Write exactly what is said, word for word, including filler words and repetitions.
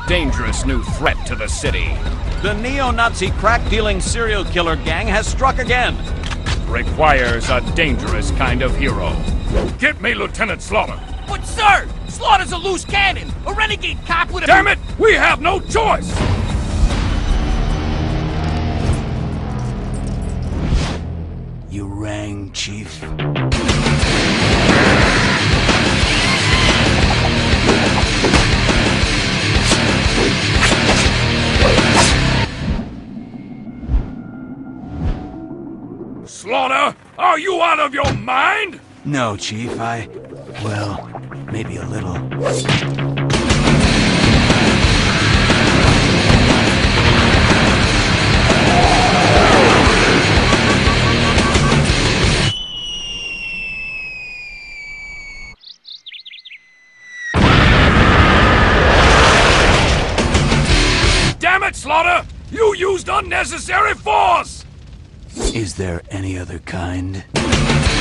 dangerous new threat to the city. The neo-Nazi crack-dealing serial killer gang has struck again. Requires a dangerous kind of hero. Get me Lieutenant Slaughter. But sir, Slaughter's a loose cannon, a renegade cop with a— Damn it! We have no choice! You rang, Chief? Slaughter, are you out of your mind? No, Chief, I... well, maybe a little. Damn it, Slaughter! You used unnecessary force! Is there any other kind?